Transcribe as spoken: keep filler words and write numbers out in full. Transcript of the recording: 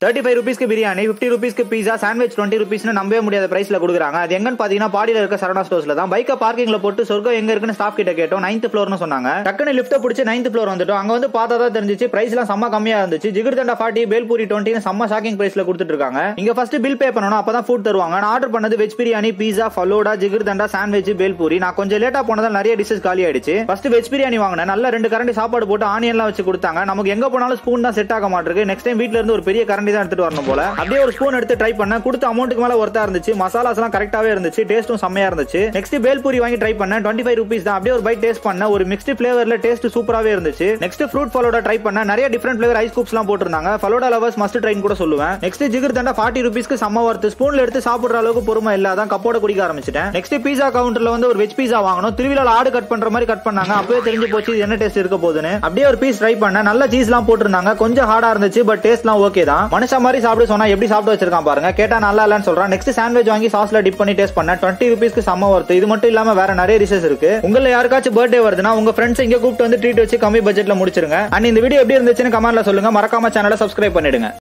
Thirty five ருபீஸ்க்கு biryani, fifty ருபீஸ்க்கு பீஸா, sandwich twenty ருபீஸ்னு நம்பவே முடியாத பிரைஸ்ல கொடுக்குறாங்க. அது எங்கன்னு பாத்தீங்கன்னா பாடியில இருக்க சரவணா ஸ்டோர்ஸ்ல தான். பைக்கை பார்க்கிங்ல போட்டு சொர்க்கம் எங்க இருக்குன்னு ஸ்டாஃப் கிட்ட கேட்டோம். நைன்த் ஃப்ளோர்னு சொன்னாங்க. டக்குனு லிஃப்ட் பிடிச்சி நைன்த் ஃப்ளோர் வந்துட்டோம். அங்க வந்து பார்த்தா தான் தெரிஞ்சிச்சு பிரைஸ் எல்லாம் செம்ம கம்மியா இருந்துச்சு. ஜிகிர்தண்டா ஃபார்ட்டி, பேல்பூரி டுவெண்ட்டி செம்ம ஷாக்கிங் பிரைஸ்ல கொடுத்துட்டு இருக்காங்க. இங்க ஃபர்ஸ்ட் பில் பே பண்ணணும், அப்பதான் ஃபுட் தருவாங்க. நான் ஆர்டர் பண்ணது veg biryani, pizza, falooda, jigarthanda, sandwich, bhelpuri. நான் கொஞ்சம் லேட்டா போனதால நிறைய டிஷஸ் காலி ஆயிடுச்சு. ஃபர்ஸ்ட் வெஜ் பிரியாணி வாங்கினேன். நல்ல ரெண்டு கரண்டி சாப்பாடு போட்டு ஆனியன்லாம் வச்சு கொடுத்தாங்க. நமக்கு எங்க போனாலும் ஸ்பூன் தான் செட் ஆக மாட்டிருக்கு. நெக்ஸ்ட் டைம் வீட்ல இருந்து ஒரு பெரிய கரண்டி தான் எடுத்துட்டு வரணும் போல. அப்படியே ஒரு ஸ்பூன் எடுத்து ட்ரை பண்ணேன். கொடுத்த அமௌண்ட்டுக்கு மேல ஒர்த்தா இருந்துச்சு. மசாலாஸ் எல்லாம் கரெக்டாவே இருந்துச்சு. டேஸ்டும் செம்மையா இருந்துச்சு. நெக்ஸ்ட் பேல்பூரி வாங்கி ட்ரை பண்ணேன். டுவெண்ட்டி ஃபைவ் ருபீஸ் தான். அப்படியே ஒரு பைட் டேஸ்ட் பண்ணேன். ஒரு மிக்ஸ்ட் ஃபிளேவர்ல டேஸ்ட் சூப்பராவே இருந்துச்சு. நெக்ஸ்ட் ஃப்ரூட் ஃபலோடா ட்ரை பண்ணேன். நிறைய டிஃபரெண்ட் ஃபிளேவர் ஐஸ் கூப்ஸ் எல்லாம் போட்டுருந்தாங்க. ஃபலோடா லவர்ஸ் மஸ்ட் ட்ரைன்னு கூட சொல்லுவேன். நெக்ஸ்ட் ஜிகிர்தண்டா ஃபார்ட்டி ருபீஸ்க்கு செம்ம ஒர்த். ஸ்பூன்ல எடுத்து சாப்பிடுற அளவுக்கு பொறுமை இல்லாதான் கப்போட குடிக்க ஆரம்பிச்சிட்டேன். நெக்ஸ்ட் பீஸா கவுண்டர்ல வந்து ஒரு வெஜ் பீஸா வாங்கணும். திருவிழால ஆடு கட் பண்ற மாதிரி கட் பண்ணாங்க. அப்பவே தெரிஞ்சு போச்சு என்ன டேஸ்ட் இருக்க போகுதுன்னு. அப்படியே ஒரு பீஸ் ட்ரை பண்ணேன். நல்ல சீஸ் எல்லாம் போட்டுருந்தாங்க. கொஞ்சம் ஹார்டா இருந்துச்சு, பட் டேஸ்ட் எல்லாம் ஓகே தான். மனுஷ மாதிரி சாப்பிட சொன்னா எப்படி சாப்பிட்டு வச்சிருக்கான் பாருங்க. கேட்டா நல்லா இல்லன்னு சொல்றான். நெக்ஸ்ட் சாண்ட்விச் வாங்கி சாஸ்ல டிப் பண்ணி டேஸ்ட் பண்ணேன். டுவெண்ட்டி ருபீஸ்க்கு செம்ம ஒர்த். இது மட்டும் இல்லாம வேற நிறைய டிஷஸ் இருக்கு. உங்கள யாருக்காச்சும் பர்த்டே வருதுன்னா உங்க ஃப்ரெண்ட்ஸ் இங்க கூப்பிட்டு வந்து ட்ரீட் வச்சு கம்மி பட்ஜெட்ல முடிச்சிருங்க. அண்ட் இந்த வீடியோ எப்படி இருந்துச்சுன்னு கமெண்ட்ல சொல்லுங்க. மறக்காம சேனலை சப்ஸ்கிரைப் பண்ணிடுங்க.